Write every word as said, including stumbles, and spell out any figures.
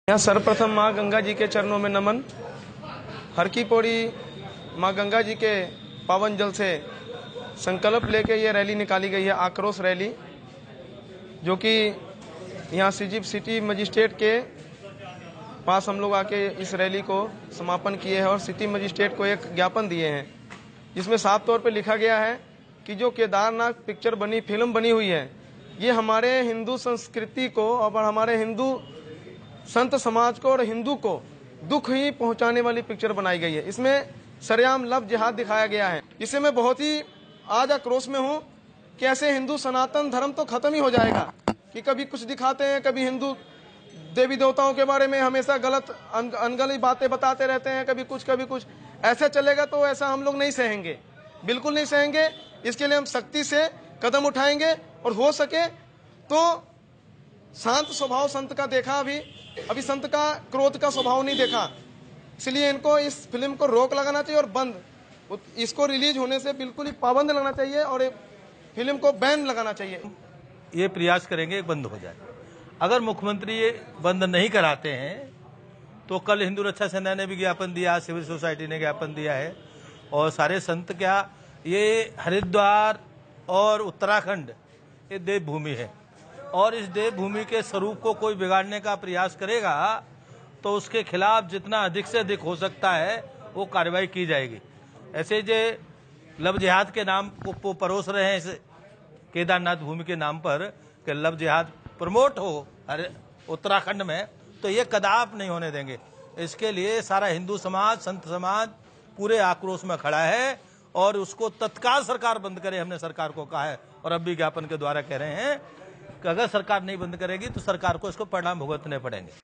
यहाँ सर्वप्रथम माँ गंगा जी के चरणों में नमन। हर की पौड़ी माँ गंगा जी के पावन जल से संकल्प लेके ये रैली निकाली गई है, आक्रोश रैली, जो कि यहाँ सीजी सिटी मजिस्ट्रेट के पास हम लोग आके इस रैली को समापन किए हैं और सिटी मजिस्ट्रेट को एक ज्ञापन दिए हैं, जिसमें साफ तौर पे लिखा गया है कि जो केदारनाथ पिक्चर बनी फिल्म बनी हुई है, ये हमारे हिंदू संस्कृति को और हमारे हिंदू संत समाज को और हिंदू को दुख ही पहुंचाने वाली पिक्चर बनाई गई है। इसमें सरेआम लव जिहाद दिखाया गया है। इससे मैं बहुत ही आज आक्रोश में हूं कि ऐसे हिंदू सनातन धर्म तो खत्म ही हो जाएगा कि कभी कुछ दिखाते हैं, कभी हिंदू देवी देवताओं के बारे में हमेशा गलत अनगली बातें बताते रहते हैं, कभी कुछ कभी कुछ। ऐसा चलेगा तो ऐसा हम लोग नहीं सहेंगे, बिल्कुल नहीं सहेंगे। इसके लिए हम सख्ती से कदम उठाएंगे और हो सके तो शांत स्वभाव संत का देखा, अभी अभी संत का क्रोध का स्वभाव नहीं देखा, इसलिए इनको इस फिल्म को रोक लगाना चाहिए और बंद, इसको रिलीज होने से बिल्कुल ही पाबंद लगना चाहिए और फिल्म को बैन लगाना चाहिए। ये प्रयास करेंगे बंद हो जाए। अगर मुख्यमंत्री ये बंद नहीं कराते हैं तो कल हिंदू रक्षा सेना ने भी ज्ञापन दिया, सिविल सोसाइटी ने ज्ञापन दिया है और सारे संत, क्या ये हरिद्वार और उत्तराखंड ये देवभूमि है और इस देवभूमि के स्वरूप को कोई बिगाड़ने का प्रयास करेगा तो उसके खिलाफ जितना अधिक से अधिक हो सकता है वो कार्रवाई की जाएगी। ऐसे जो लव जिहाद के नाम को परोस रहे हैं इस केदारनाथ भूमि के नाम पर कि लव जिहाद प्रमोट हो अरे उत्तराखंड में, तो ये कदाप नहीं होने देंगे। इसके लिए सारा हिंदू समाज, संत समाज पूरे आक्रोश में खड़ा है और उसको तत्काल सरकार बंद करे, हमने सरकार को कहा है और अब भी ज्ञापन के द्वारा कह रहे हैं कि अगर सरकार नहीं बंद करेगी तो सरकार को इसको परिणाम भुगतने पड़ेंगे।